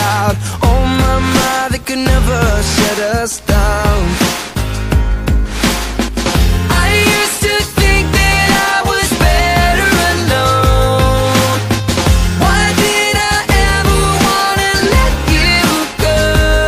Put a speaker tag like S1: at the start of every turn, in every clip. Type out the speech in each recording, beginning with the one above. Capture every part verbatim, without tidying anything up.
S1: cloud. Oh my, my, they could never shut us down. I used to think that I was better alone. Why did I ever wanna let you go?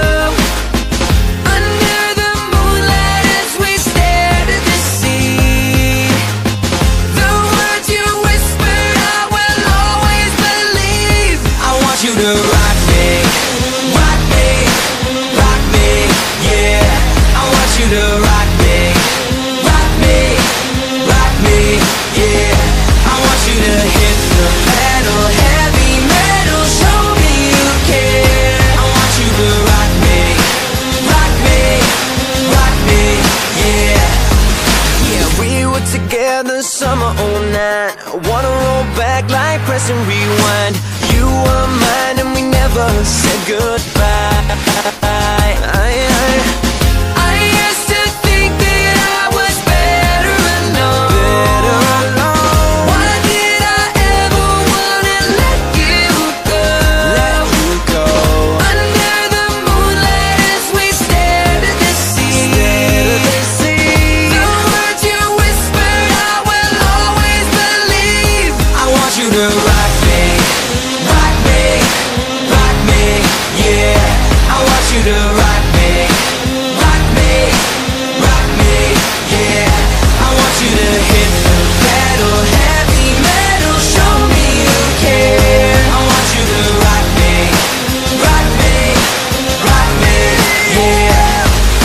S1: Under the moonlight as we stared at the sea, the words you whispered I will always believe. I want you to rock me, rock me, rock me, yeah. I want you to rock me, rock me, rock me, yeah. I want you to hit the pedal, heavy metal, show me you care. I want you to rock me, rock me, rock me, yeah. Yeah, we were together summer oh nine. I wanna roll back like press and rewind. You were mine and we never said goodbye. I, I, I used to think that I was better alone. Better alone. Why did I ever wanna let you go? Let you go. Under the moonlight as we stared at the sea, stared at the sea. The words you whispered I will always believe. I want you to rock me, rock me, rock me, yeah. I want you to rock me, rock me, rock me, yeah. I want you to hit the pedal, heavy metal, show me you care. I want you to rock me, rock me, rock me, yeah.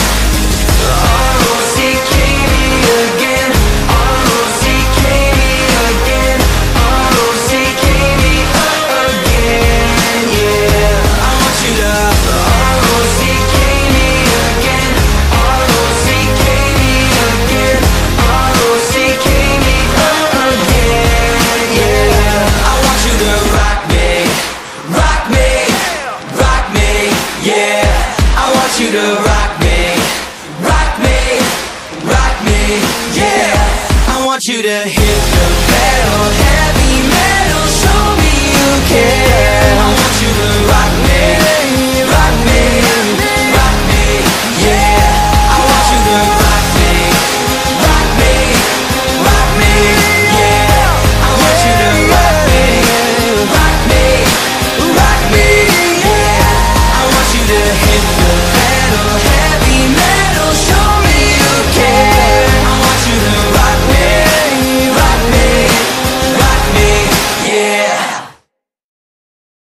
S1: R O C K me again, R O C K me again, R O C K me again, yeah. I want you to R O C K me again, R O C K me again, R O C K me again, yeah. I want you to rock me, rock me, rock me, yeah. I want you to rock me, rock me, rock me, yeah. I want you to hit the pedal, heavy metal, show me you care.